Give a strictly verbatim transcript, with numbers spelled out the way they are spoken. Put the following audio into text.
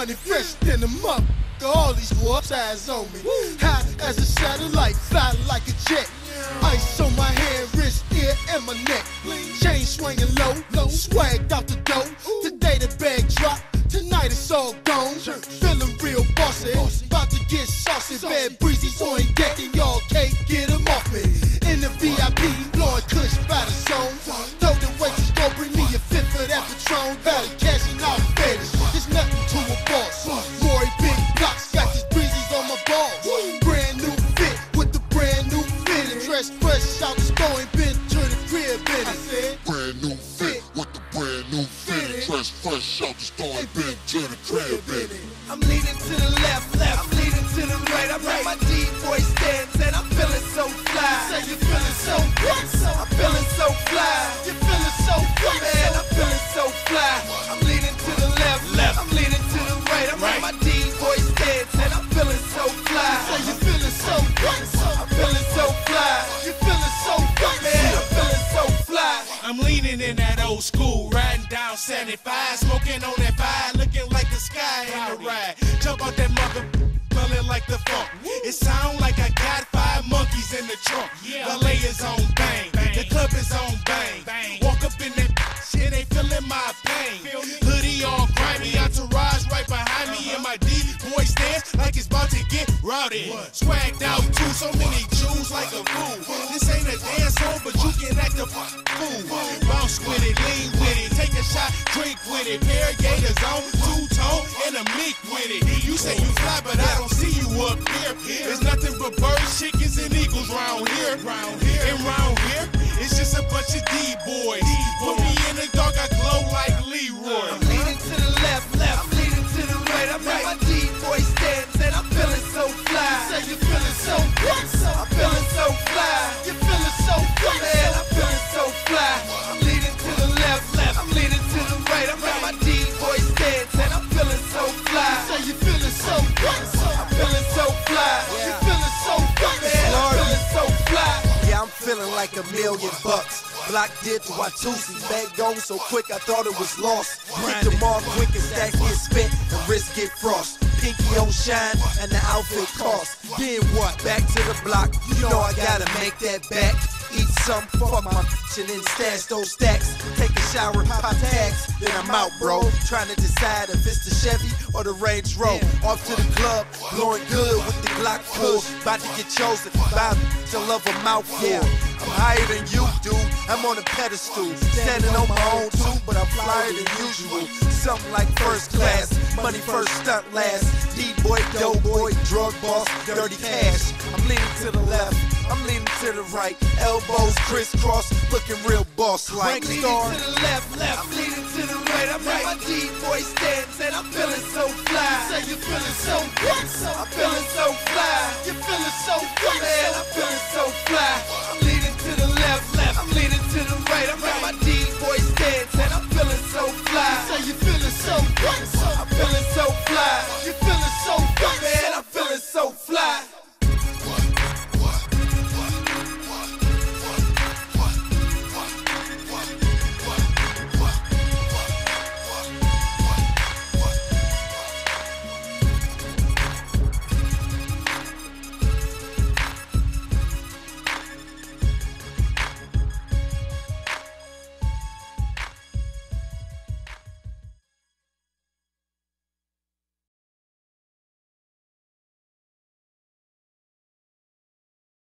money fresh than a month. All these warps eyes on me. High as a satellite, fly like a jet. Ice on my hand, wrist, ear, and my neck. Chain swinging low, low, swagged out the dough. Today the bag drop, tonight it's all gone. Feeling real bossy, about to get saucy. Bad breezes on deck and y'all can't get them off me. In the V I P, blowing kush by the zone. Throw the waitress, go bring me a fifth of that Patron. Valley cashing out fetish, it's nothing to a boss. Rory big blocks, got these breezes on my balls. Brand new fit with the brand new fitting. Dress fresh out the store and been to the crib in it. I said, brand new fit with the brand new fitting. Dress fresh out the store and been to the crib in it. I'm leaning to the left, left, I'm leaning to the right. I'm at my D-boy stance and I'm feeling so fly. Say you feeling so good, I'm feeling so fly. you feeling so good, Man, I'm feeling so fly. I'm leaning to the left, left. I'm leaning to the right. I'm at my D-boy stance and I'm feeling so fly. Say you feeling so good, I'm feeling so fly. you feeling so good, Man, I'm feeling so fly. I'm leaning in that old school, riding down seventy-five, smoking on that fire, looking like the sky in the ride. Jump out that mother, smelling like the funk. It sound like I got five monkeys in the trunk. The layers on bang, the club is on bang. Walk up in that shit, ain't feeling my pain. Hoodie all grimy, entourage right behind me, and my D-boy stance like it's about to get rowdy. Swagged out too, so many jewels like a fool. This ain't a dance hall, but you can act a fool. Bounce with it, lean with it, take a shot, drink with it. Pair of gators on, two-tone, and a mink with it. You say you fly, but I don't see you up here. There's nothing but birds, chickens, and eagles round here. And round here, it's just a bunch of D-boys. Put me in the dark, I glow like Leroy. I'm leaning to the left, left. I'm leaning to the right. I'm at my D-boy stance and I'm feeling so fly. say you feeling so good, I'm feeling so fly. you feeling so good, Man, I'm feeling so fly. I'm leaning to the left, left. I'm leaning to the right. I'm at my D-boy stance and I'm feeling so fly. say you feeling so good, I'm feeling so fly. you feeling so good, Man, I'm feeling so fly. Yeah, I'm feeling like a million bucks. Block dip to Watusi, back gone so quick I thought it was lost. Hit them all quick and stacks get spent and wrist get frost. Pinky on shine and the outfit cost. Then what? Back to the block. You know I gotta make that back. Eat something, fuck my bitch and then stash those stacks. Take a shower, pop tags, then I'm out, bro. Trying to decide if it's the Chevy or the Range Rover. Off to the club, blowing good with the Glock full. About to get chosen by to love a mouthful. I'm higher than you, dude. I'm on a pedestal, standing on my own too, but I'm flyer than usual. Something like first class, money first, stunt last. D-boy, dope boy, drug boss, dirty cash. I'm leaning to the left, I'm leaning to the right. Elbows crisscross, looking real boss-like. I'm leaning to the left, left. I'm leaning to the right. I'm at my D-boy stance and I'm feeling so fly. say you feeling so good, I'm feeling so fly. you feeling so good, Man, I'm feeling so fly.